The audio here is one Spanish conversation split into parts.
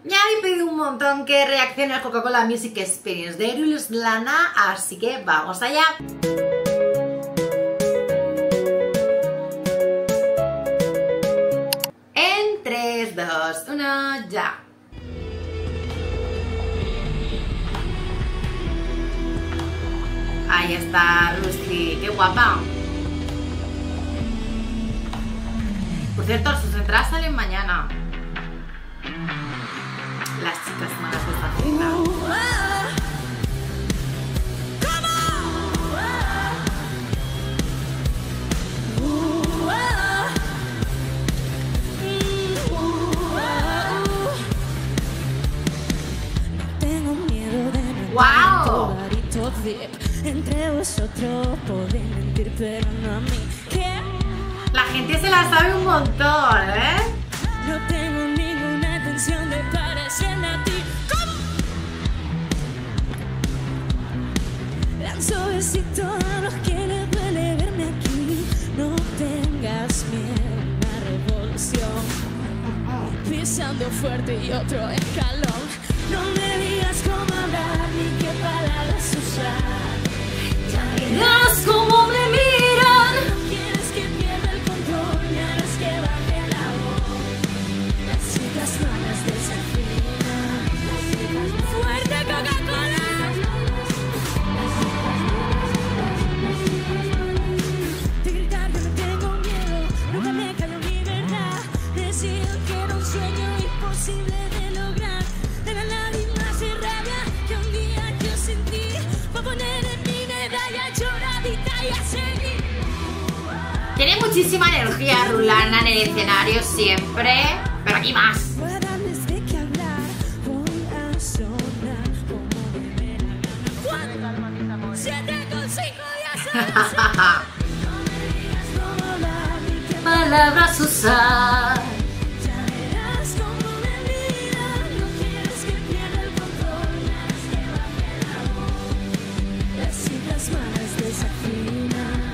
Me habéis pedido un montón que reaccione al Coca-Cola Music Experience de Ruslana, así que vamos allá. En 3, 2, 1, ya. Ahí está Rusty, qué guapa. Por cierto, sus entradas salen mañana. Las chicas malas de esta fiesta. Tengo miedo de ¡Wow! Entre vosotros podéis mentir, pero no a mí. ¿Qué? La gente se la sabe un montón, ¿eh? No tengo ninguna intención de parecerme a ti. ¿Cómo? Lanzo besitos a los que les duele verme aquí. No tengas miedo, una revolución. Pisando fuerte y otro escalón. No me digas cómo hablar ni qué palabras usar. Verás cómo me miran. No quieres que pierda el control, me harás que baje la voz. Las chicas malas desafinan. Fuerte Coca-Cola. De gritar yo no tengo miedo, nunca me callo mi verdad. Decido que era un sueño imposible de lograr. De la lágrimas y rabia que un día yo sentí. Voy a poner en mi medalla lloradita y a seguir. Tiene muchísima energía Ruslana en el escenario siempre, pero aquí más. Voy a darles de qué hablar, voy a sonar como de verano. 7 con 5 días a no me digas cómo hablar ni qué Palabras usar. ya verás cómo me miran. No quieres que pierda el control, me harás que baje la voz. Las citas malas desafinan.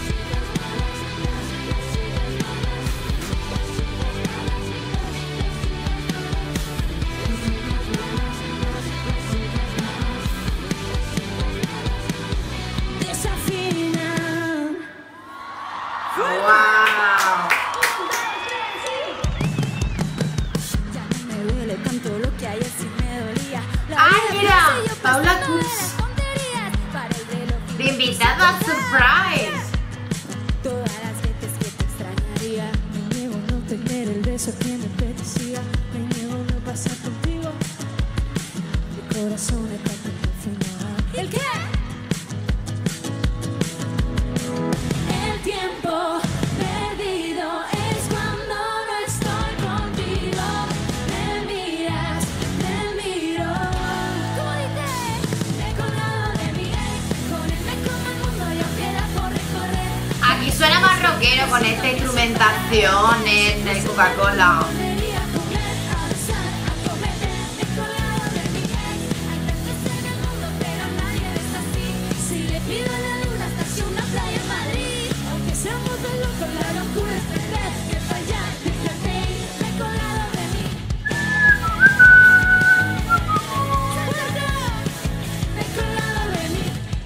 Desafinan. ¡Wow! Ya no me duele tanto lo que ayer sí me dolía. ¡Ay, mira! Yo Paula pensando de Cus. tonterías para el reloj y De invitado a Surprise. todas las veces que te extrañaría. Me niego a no tener el beso que me apetecía. Me niego a no pasar contigo. Mi corazón está tan final. ¿Y el qué? El tiempo perdido es cuando no estoy contigo. Me miras, me miro. ¿Cómo dices? Me he colgado de mi ex. Con él me como el mundo y aún queda por recorrer. Aquí suena más rockero con esta instrumentación en el Coca-Cola. Volvería a comer, a besar, a cometer. Me he colgado de mi ex. Hay tantos en el mundo, pero nadie es así. Si le pido a la luna hasta una playa en Madrid. Aunque seamos dos locos, la locura es perder. Que fallar, déjate ir. Me he colgado de mí. Me he colgado de mí.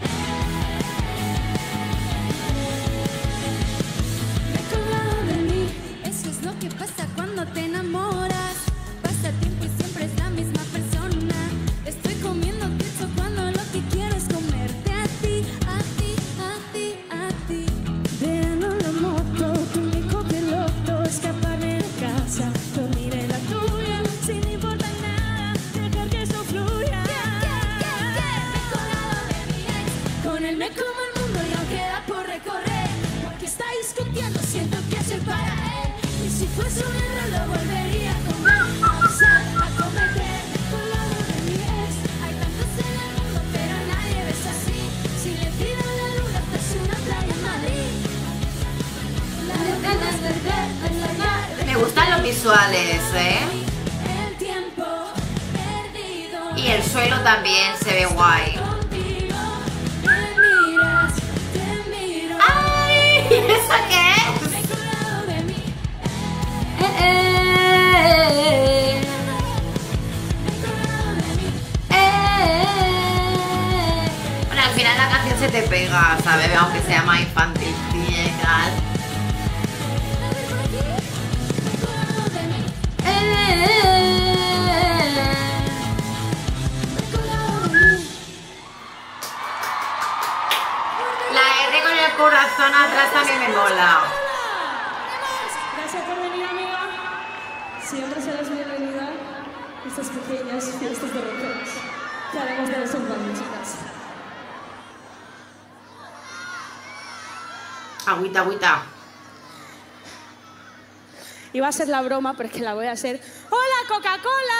Me he colgado de mí. Eso es lo que pasa cuando te enamoras. Pasa tiempo y siempre es la misma persona. Estoy comiendo queso cuando lo que quiero es comerte a ti, a ti, a ti, a ti. Vean la moto, tu único piloto. Escaparme de casa, dormir en la tuya. Sin importar nada, dejar que eso fluya. Me he colgado de mi ex. Con él me como el mundo y aún queda por recorrer. Porque está discutiendo, siento que es el para él. Y si fuese un error lo volvería a comer. A besar, a cometer. Me he colgado de mi ex. Hay tantos en el mundo, pero nadie ves así. Si le pido a la luna, hasta una playa en Madrid. La locura es perder, engañar. Me gustan los visuales, ¿eh? El tiempo perdido. Y el suelo también se ve guay. Contigo me miras, te miro. ¡Ay! ¿Eso qué es? Me he colgado de mí. final la canción se te pega, ¿sabes? Aunque sea más infantil y tal. La R con el corazón atrás también me mola. Gracias por venir, amiga. Siempre serás bienvenida a estas pequeñas fiestas de rockeros que haremos de vez en cuando, chicas. Agüita, agüita. Iba a ser la broma, pero es que la voy a hacer. ¡Hola, Coca-Cola!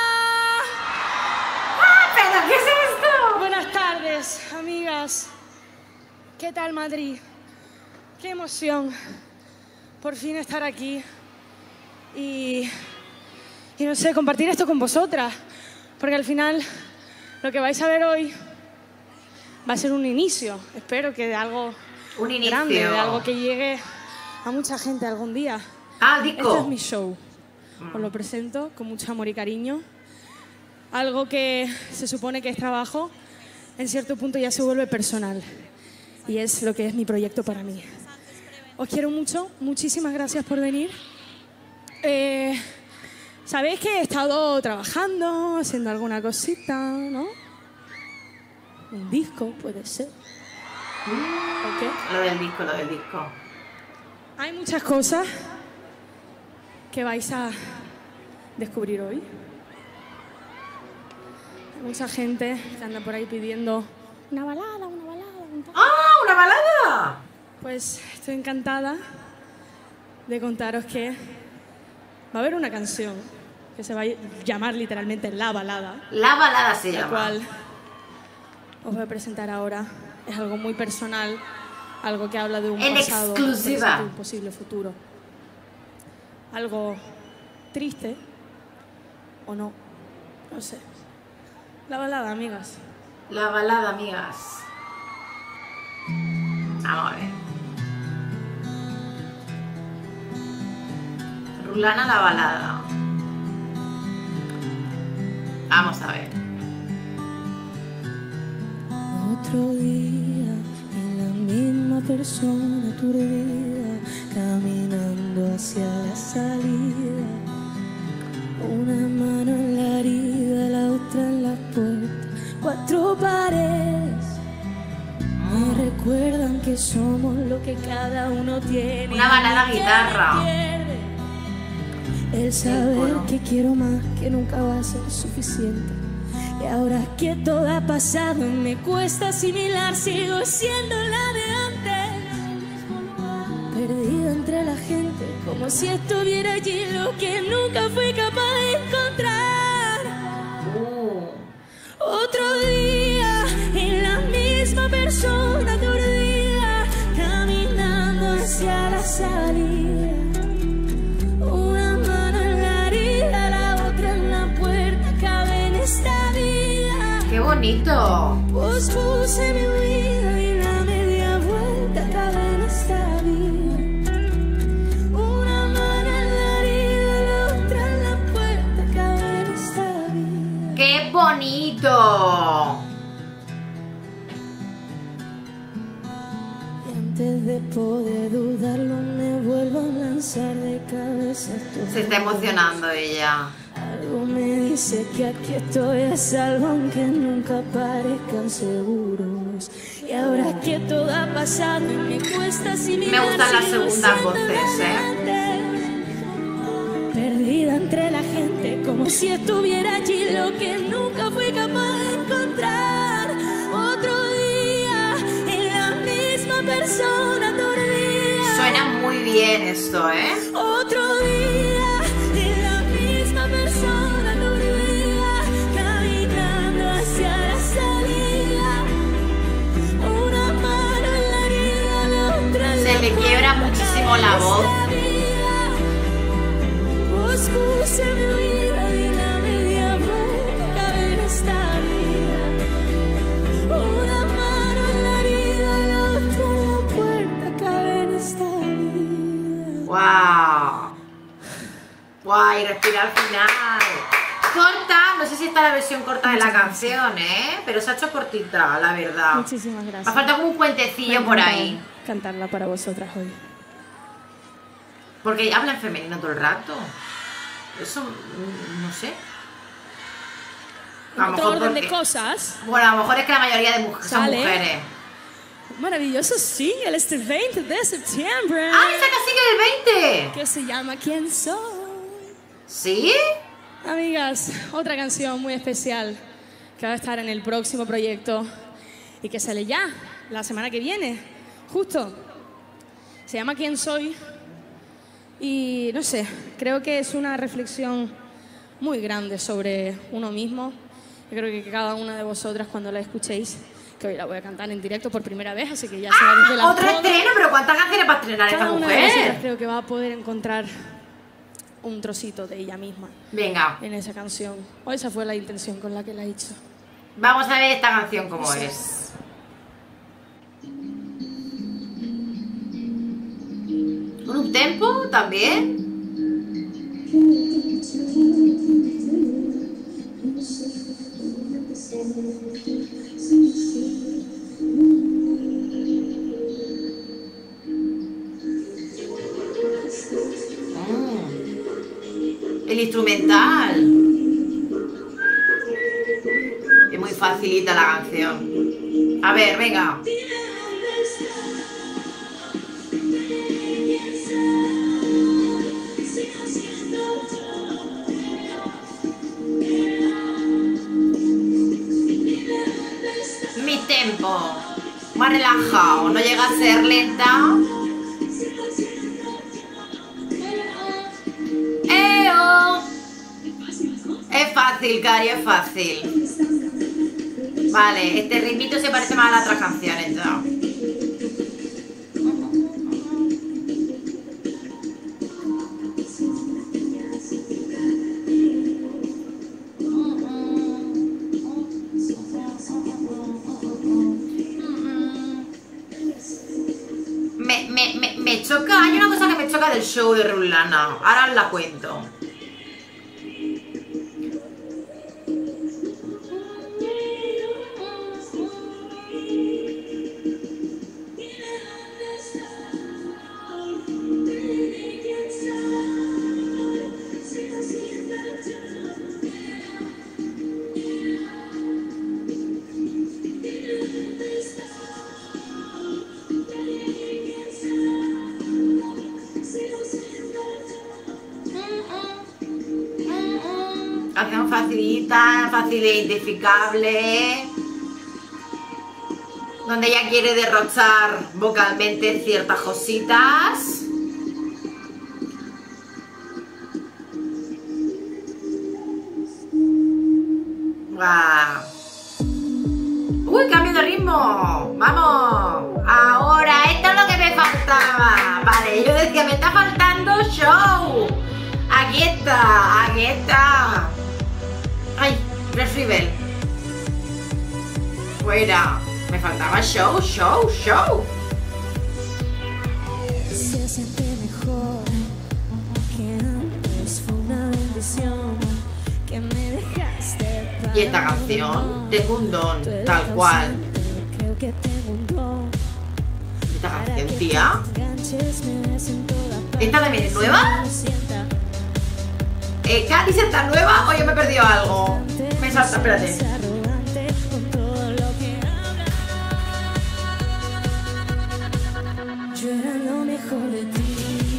¡Ah, pero qué es esto! Buenas tardes, amigas. ¿Qué tal, Madrid? Qué emoción por fin estar aquí y no sé, compartir esto con vosotras, porque al final lo que vais a ver hoy va a ser un inicio, espero que de algo grande, de algo que llegue a mucha gente algún día. Ah, disco. Este es mi show. Os lo presento con mucho amor y cariño. Algo que se supone que es trabajo, en cierto punto ya se vuelve personal. Y es lo que es mi proyecto para mí. Os quiero mucho. Muchísimas gracias por venir. Sabéis que he estado trabajando, haciendo alguna cosita, ¿no? Un disco, puede ser. ¿O qué? Lo del disco, lo del disco. Hay muchas cosas que vais a descubrir hoy. Hay mucha gente que anda por ahí pidiendo una balada, una balada. ¡Ah, una balada! Pues estoy encantada de contaros que va a haber una canción que se va a llamar literalmente La Balada, La balada se la llama. cual os voy a presentar ahora. Es algo muy personal, algo que habla de un En pasado, un exclusiva. presente y un posible futuro. Algo triste o no, no sé. La balada, amigas. La balada, amigas. Vamos a ver. Rulana, la balada. Vamos a ver. Otro día y la misma persona aturdida caminando hacia la salida. Una mano en la herida, la otra en la puerta. Cuatro paredes me recuerdan que somos lo que cada uno tiene. Una balada Y guitarra. me pierde el saber coro. que quiero más, que nunca va a ser suficiente. Y ahora que todo ha pasado y me cuesta asimilar, sigo siendo la de antes. Perdida entre la gente, como si estuviera allí lo que nunca fui capaz de encontrar. Otro día y la misma persona aturdida, caminando hacia la salida. Una mano en la herida, la otra en la puerta, cabe en esta vida. ¡Qué bonito! Pospuse mi vida y la media vuelta, cabe en esta vida. Una mano en la herida, la otra en la puerta, cabe en esta vida. ¡Qué bonito! Y antes de poder dudarlo me vuelvo a lanzar de cabeza. Se está emocionando ella. Algo me dice que aquí estoy a salvo, aunque nunca parezcan seguros. Y ahora que todo ha pasado y me cuesta asimilar, Me gustan las sigo segundas siendo voces, la de antes. Perdida entre la gente, como si estuviera allí lo que nunca fui capaz de encontrar. Otro día y la misma persona aturdida. Suena muy bien esto, ¿eh? Otro día y la misma persona aturdida, caminando hacia la salida. Una mano en la herida, la otra en Se la me quiebra puerta, muchísimo la cabe voz. esta vida. Pospuse mi vida y la media vuelta, cabe en esta vida. Una mano en la herida, la otra en la puerta, cabe en esta vida. ¡Wow! ¡Guau! Y respira al final. Corta, no no sé si está la versión corta de la canción, ¿eh? Pero se ha hecho cortita, la verdad. Muchísimas gracias. Me falta como un puentecillo por ahí. Cantarla para vosotras hoy. Porque habla en femenino todo el rato. Eso, no sé. A lo Un mejor orden de porque... cosas. Bueno, a lo mejor es que la mayoría de son Sale. mujeres. Maravilloso single este 20 de septiembre. ¡Ah, esa que sigue el 20! Que se llama ¿Quién soy? ¿Sí? Amigas, otra canción muy especial que va a estar en el próximo proyecto y que sale ya, la semana que viene, justo. Se llama ¿Quién soy? Y no sé, creo que es una reflexión muy grande sobre uno mismo. Yo creo que cada una de vosotras cuando la escuchéis, que hoy la voy a cantar en directo por primera vez, así que ya se va a desvelar ¡Otro todo. estreno! ¿Pero cuántas canciones para estrenar esta Cada una de vosotras mujer? creo que va a poder encontrar un trocito de ella misma Venga, en esa canción. O esa fue la intención con la que la hizo. vamos a ver esta canción como es. ¿Con un tempo también? El instrumental. Es muy facilita la canción. A ver, venga. Mi tempo. Más relajado. No llega a ser lenta. Es fácil, Cari, es fácil. Vale, este ritmito se parece más a las otras canciones ya. Me choca, hay una cosa que me choca del show de Rulana. Ahora os la cuento. Canción facilita, fácil e identificable, donde ella quiere derrochar vocalmente ciertas cositas. ¡Guau! ¡Uy, cambio de ritmo! ¡Vamos! Ahora, esto es lo que me faltaba. Vale, yo decía, me está faltando show. Aquí está, aquí está. Ay, Refivel. Fuera. Me faltaba show, show, show. Se siente mejor que antes, fue una bendición que me dejaste. Y esta canción, tengo un don, tal cual. Creo que tengo un don. Esta canción, tía. ¿Esta también es nueva? ¿Cádiz está nueva o yo me he perdido algo? Me salta, espérate. Yo era lo mejor de ti.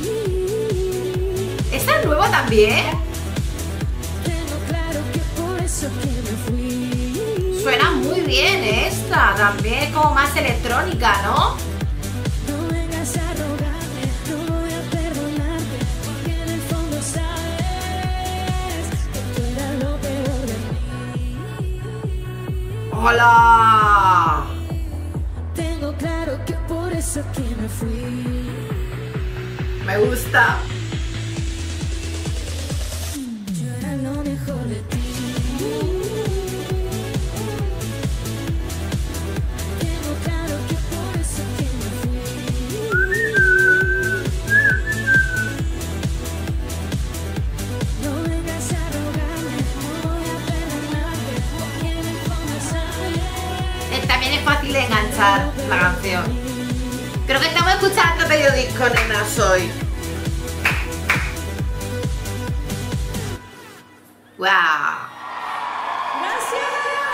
¿Esta es nueva también? Tengo claro que por eso que me fui. Suena muy bien esta, también es como más electrónica, ¿no? No vengas a rogarme, no voy a perdonarte, porque en el fondo sabes que tú eras lo peor de mí. ¡Hola! Tengo claro que por eso que me fui. Me gusta. Yo era lo mejor de ti. Tengo claro que por eso que me fui. No vengas a rogarme, no voy a escuchar la canción. Creo que estamos escuchando medio disco, nenas, hoy. ¡Wow! ¡Gracias!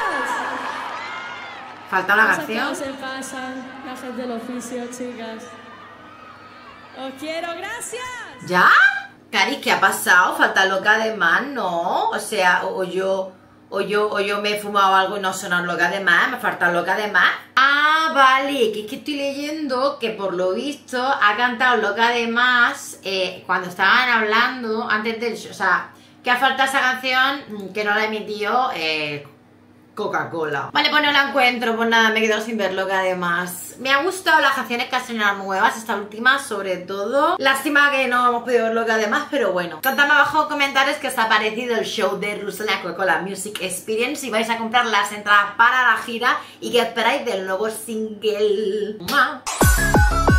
Falta una Cosas canción. que no se pasan, gajes del oficio, chicas. Os quiero, gracias. ¿Ya? Cari, ¿qué ha pasado? Falta loca de más, ¿no? O sea, o yo me he fumado algo y no sonar loca de más, me falta loca de más. Ah, vale, que es que estoy leyendo que por lo visto ha cantado loca de más cuando estaban hablando antes del show. O sea, que ha faltado esa canción que no la emitió Coca-Cola. Vale, pues no la encuentro, pues nada, me he quedado sin ver loca de más. Me ha gustado las canciones que han estrenado nuevas, esta última sobre todo. Lástima que no hemos podido ver loca de más, pero bueno. Contadme abajo en comentarios qué os ha parecido el show de Russell en la Coca-Cola Music Experience. Si vais a comprar las entradas para la gira y qué esperáis del nuevo single. ¡Mua!